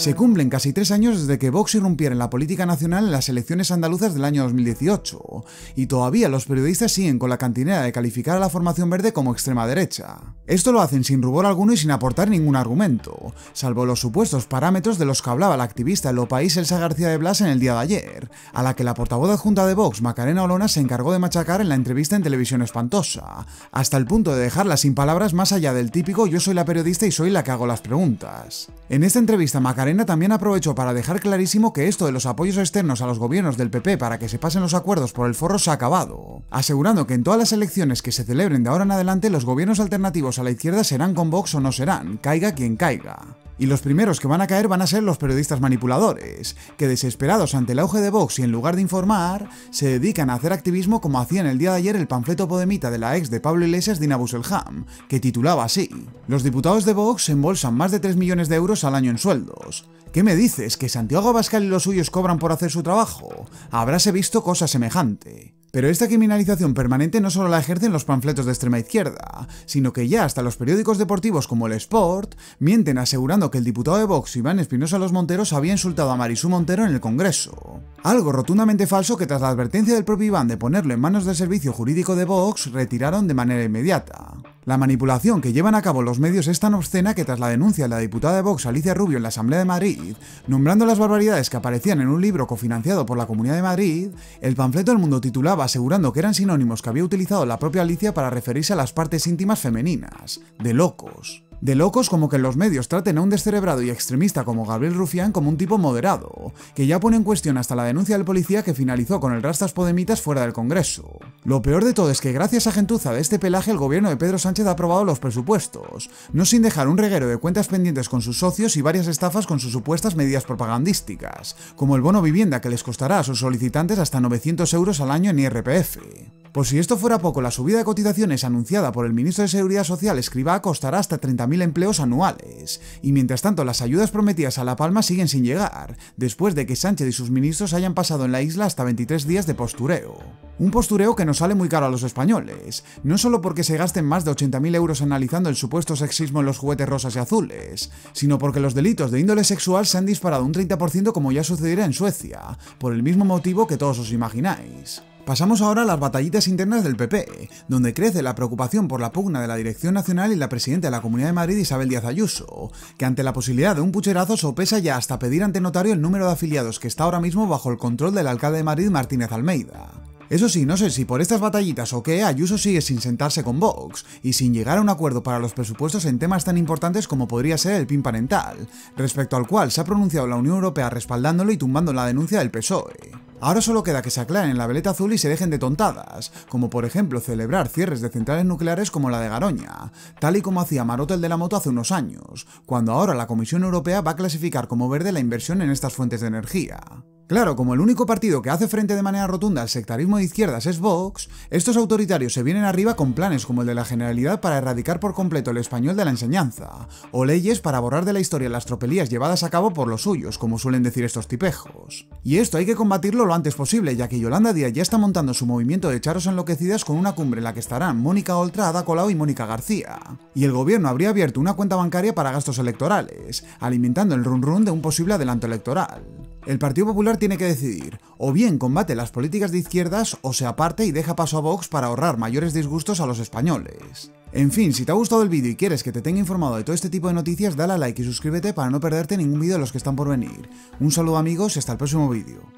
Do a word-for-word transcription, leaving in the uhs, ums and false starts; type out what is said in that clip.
Se cumplen casi tres años desde que Vox irrumpiera en la política nacional en las elecciones andaluzas del año dos mil dieciocho, y todavía los periodistas siguen con la cantinera de calificar a la formación verde como extrema derecha. Esto lo hacen sin rubor alguno y sin aportar ningún argumento, salvo los supuestos parámetros de los que hablaba la activista en Lo País Elsa García de Blas en el día de ayer, a la que la portavoz adjunta de Vox, Macarena Olona, se encargó de machacar en la entrevista en Televisión Espantosa, hasta el punto de dejarla sin palabras más allá del típico "yo soy la periodista y soy la que hago las preguntas". En esta entrevista, Macarena también aprovechó para dejar clarísimo que esto de los apoyos externos a los gobiernos del P P para que se pasen los acuerdos por el forro se ha acabado, asegurando que en todas las elecciones que se celebren de ahora en adelante los gobiernos alternativos a la izquierda serán con Vox o no serán, caiga quien caiga. Y los primeros que van a caer van a ser los periodistas manipuladores, que desesperados ante el auge de Vox y en lugar de informar, se dedican a hacer activismo como hacía en el día de ayer el panfleto podemita de la ex de Pablo Iglesias, Dina Busselham, que titulaba así: "Los diputados de Vox embolsan más de tres millones de euros al año en sueldos. ¿Qué me dices? ¿Que Santiago Abascal y los suyos cobran por hacer su trabajo? Habráse visto cosa semejante". Pero esta criminalización permanente no solo la ejercen los panfletos de extrema izquierda, sino que ya hasta los periódicos deportivos como el Sport mienten asegurando que el diputado de Vox, Iván Espinosa Los Monteros, había insultado a Marisú Montero en el Congreso. Algo rotundamente falso que tras la advertencia del propio Iván de ponerlo en manos del servicio jurídico de Vox, retiraron de manera inmediata. La manipulación que llevan a cabo los medios es tan obscena que tras la denuncia de la diputada de Vox, Alicia Rubio, en la Asamblea de Madrid, nombrando las barbaridades que aparecían en un libro cofinanciado por la Comunidad de Madrid, el panfleto El Mundo titulaba asegurando que eran sinónimos que había utilizado la propia Alicia para referirse a las partes íntimas femeninas. De locos. De locos como que en los medios traten a un descerebrado y extremista como Gabriel Rufián como un tipo moderado, que ya pone en cuestión hasta la denuncia del policía que finalizó con el rastas podemitas fuera del Congreso. Lo peor de todo es que gracias a gentuza de este pelaje el gobierno de Pedro Sánchez ha aprobado los presupuestos, no sin dejar un reguero de cuentas pendientes con sus socios y varias estafas con sus supuestas medidas propagandísticas, como el bono vivienda que les costará a sus solicitantes hasta novecientos euros al año en I R P F. Por si esto fuera poco, la subida de cotizaciones anunciada por el ministro de Seguridad Social, Escrivá, costará hasta treinta mil empleos anuales, y mientras tanto las ayudas prometidas a La Palma siguen sin llegar, después de que Sánchez y sus ministros hayan pasado en la isla hasta veintitrés días de postureo. Un postureo que nos sale muy caro a los españoles, no solo porque se gasten más de ochenta mil euros analizando el supuesto sexismo en los juguetes rosas y azules, sino porque los delitos de índole sexual se han disparado un treinta por ciento como ya sucediera en Suecia, por el mismo motivo que todos os imagináis. Pasamos ahora a las batallitas internas del P P, donde crece la preocupación por la pugna de la Dirección Nacional y la presidenta de la Comunidad de Madrid, Isabel Díaz Ayuso, que ante la posibilidad de un pucherazo sopesa ya hasta pedir ante notario el número de afiliados que está ahora mismo bajo el control del alcalde de Madrid, Martínez Almeida. Eso sí, no sé si por estas batallitas o qué, Ayuso sigue sin sentarse con Vox y sin llegar a un acuerdo para los presupuestos en temas tan importantes como podría ser el P I N parental, respecto al cual se ha pronunciado la Unión Europea respaldándolo y tumbando la denuncia del P S O E. Ahora solo queda que se aclaren la veleta azul y se dejen de tontadas, como por ejemplo celebrar cierres de centrales nucleares como la de Garoña, tal y como hacía Maroto el de la moto hace unos años, cuando ahora la Comisión Europea va a clasificar como verde la inversión en estas fuentes de energía. Claro, como el único partido que hace frente de manera rotunda al sectarismo de izquierdas es Vox, estos autoritarios se vienen arriba con planes como el de la Generalidad para erradicar por completo el español de la enseñanza, o leyes para borrar de la historia las tropelías llevadas a cabo por los suyos, como suelen decir estos tipejos. Y esto hay que combatirlo lo antes posible, ya que Yolanda Díaz ya está montando su movimiento de charos enloquecidas con una cumbre en la que estarán Mónica Oltra, Ada Colau y Mónica García. Y el gobierno habría abierto una cuenta bancaria para gastos electorales, alimentando el run run de un posible adelanto electoral. El Partido Popular tiene que decidir, o bien combate las políticas de izquierdas o se aparte y deja paso a Vox para ahorrar mayores disgustos a los españoles. En fin, si te ha gustado el vídeo y quieres que te tenga informado de todo este tipo de noticias, dale a like y suscríbete para no perderte ningún vídeo de los que están por venir. Un saludo amigos y hasta el próximo vídeo.